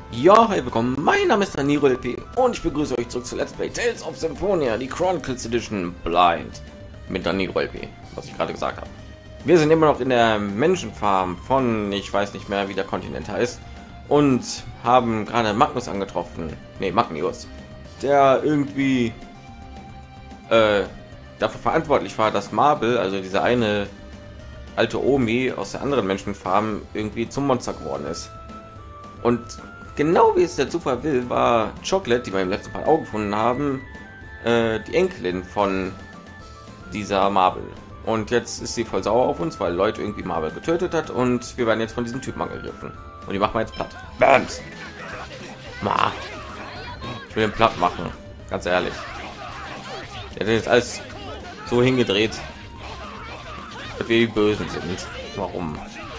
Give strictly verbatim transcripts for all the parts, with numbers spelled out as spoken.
Ja, hi, willkommen. Mein Name ist Daniro L P und ich begrüße euch zurück zu Let's Play Tales of Symphonia, die Chronicles Edition Blind mit Daniro L P, was ich gerade gesagt habe. Wir sind immer noch in der Menschenfarm von, ich weiß nicht mehr, wie der Kontinent heißt, und haben gerade Magnus angetroffen, nee, Magnius, der irgendwie äh, dafür verantwortlich war, dass Marble, also diese eine alte Omi aus der anderen Menschenfarm, irgendwie zum Monster geworden ist. Und genau wie es der Zufall will, war Chocolate, die wir im letzten Part auch gefunden haben, äh, die Enkelin von dieser Marble. Und jetzt ist sie voll sauer auf uns, weil Leute irgendwie Marble getötet hat und wir werden jetzt von diesem Typen angegriffen. Und die machen wir jetzt platt. Bams! Ma. Ich will den platt machen, ganz ehrlich. Der hat jetzt alles so hingedreht, dass wir die Bösen sind. Warum?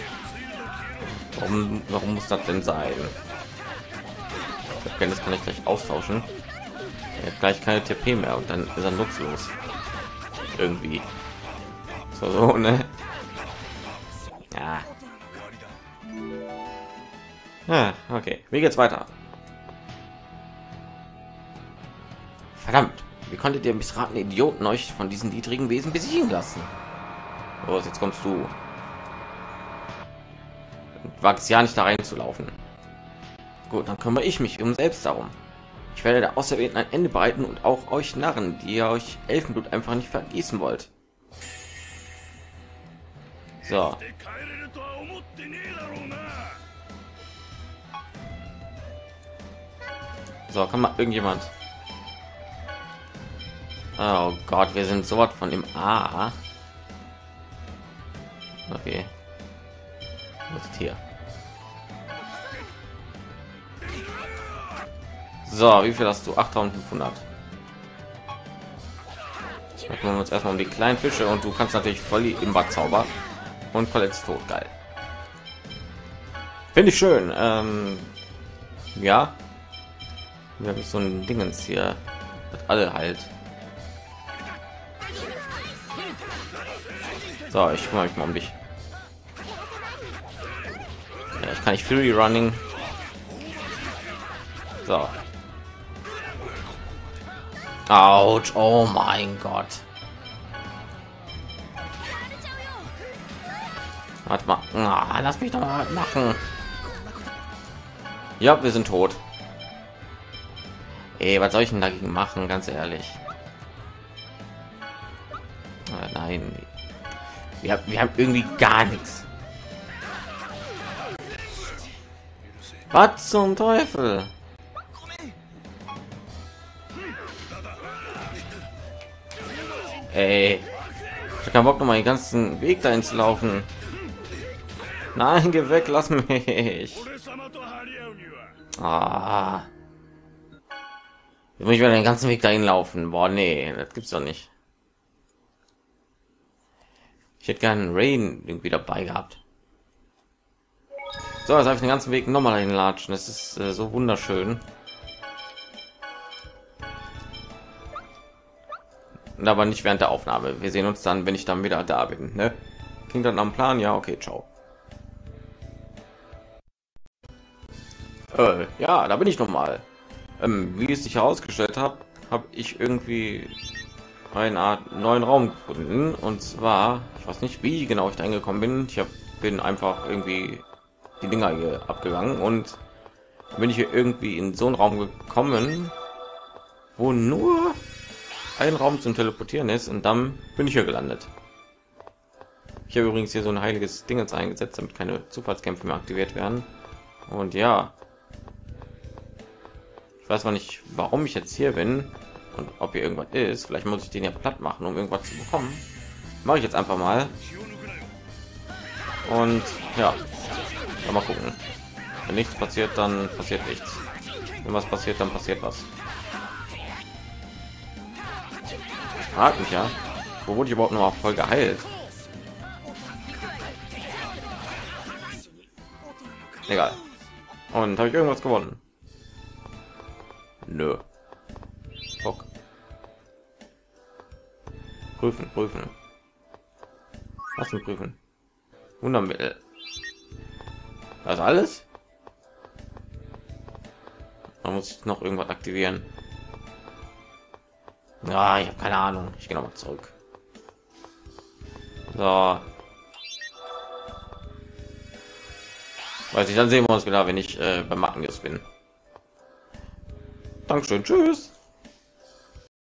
Warum, warum muss das denn sein? Okay, das kann ich gleich austauschen. Er hat gleich keine T P mehr und dann ist er nutzlos. Irgendwie. So, so, ne? Ja. Ja, okay. Wie geht's weiter? Verdammt. Wie konntet ihr missratene Idioten euch von diesen niedrigen Wesen besiegen lassen? Los, jetzt kommst du. Wagst ja nicht da reinzulaufen. Gut, dann kümmere ich mich um selbst darum. Ich werde der Auserwählten ein Ende bereiten und auch euch Narren, die ihr euch Elfenblut einfach nicht vergießen wollt. So. So, kann mal irgendjemand. Oh Gott, wir sind so was von dem A. Okay. Was ist hier? So, wie viel hast du? achttausendfünfhundert. Dann kümmern wir uns erstmal um die kleinen Fische und du kannst natürlich voll im Bad Zauber und Colette ist tot. Geil. Finde ich schön. Ähm, ja. Wir haben so ein Dingens hier, das alle halt. So, ich kümmere mich mal um dich. Ja, ich kann nicht Fury Running. So. Autsch, oh mein Gott. Warte mal. Ah, lass mich doch mal machen. Ja, wir sind tot. Ey, was soll ich denn dagegen machen, ganz ehrlich? Ah, nein. Wir, wir haben irgendwie gar nichts. Was zum Teufel? Ey, ich kann Bock noch mal den ganzen Weg dahin zu laufen. Nein, geh weg, lass mich. Ah. Ich muss den ganzen Weg dahin laufen. Boah, nee, das gibt's doch nicht. Ich hätte gerne Rain irgendwie dabei gehabt. So, jetzt habe ich den ganzen Weg noch mal hinlatschen. Das ist äh, so wunderschön. Und aber nicht während der Aufnahme. Wir sehen uns dann, wenn ich dann wieder da bin. Ne? Klingt dann am Plan? Ja, okay, ciao. Äh, ja, da bin ich noch mal. Ähm, wie es sich herausgestellt habe, habe ich irgendwie eine Art neuen Raum gefunden. Und zwar, ich weiß nicht, wie genau ich da hingekommen bin. Ich hab, bin einfach irgendwie die Dinger hier abgegangen und bin ich hier irgendwie in so einen Raum gekommen, wo nur ein Raum zum Teleportieren ist und dann bin ich hier gelandet. Ich habe übrigens hier so ein heiliges Ding jetzt eingesetzt, damit keine Zufallskämpfe mehr aktiviert werden. Und ja, ich weiß noch nicht, warum ich jetzt hier bin und ob hier irgendwas ist. Vielleicht muss ich den ja platt machen, um irgendwas zu bekommen. Mache ich jetzt einfach mal. Und ja, mal gucken. Wenn nichts passiert, dann passiert nichts. Wenn was passiert, dann passiert was. Frag mich ja, wo wurde ich überhaupt noch mal voll geheilt? Egal. Und habe ich irgendwas gewonnen? Nö. Fuck. Prüfen, prüfen. Was denn prüfen? Wundermittel. Das alles? Man muss noch irgendwas aktivieren. Ja, ich habe keine Ahnung. Ich gehe noch mal zurück. So. Weiß ich, dann sehen wir uns wieder, wenn ich äh, beim Mattengiss bin. Dankeschön, tschüss.